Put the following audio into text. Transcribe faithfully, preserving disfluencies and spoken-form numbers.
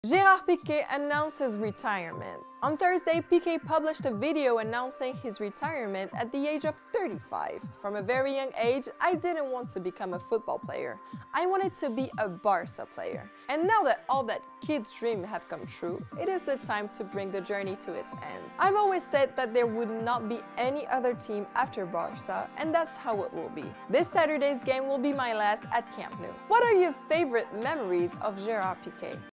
Gerard Pique announces retirement. On Thursday, Pique published a video announcing his retirement at the age of thirty-five. From a very young age, I didn't want to become a football player. I wanted to be a Barca player. And now that all that kids' dreams have come true, it is the time to bring the journey to its end. I've always said that there would not be any other team after Barca, and that's how it will be. This Saturday's game will be my last at Camp Nou. What are your favorite memories of Gerard Pique?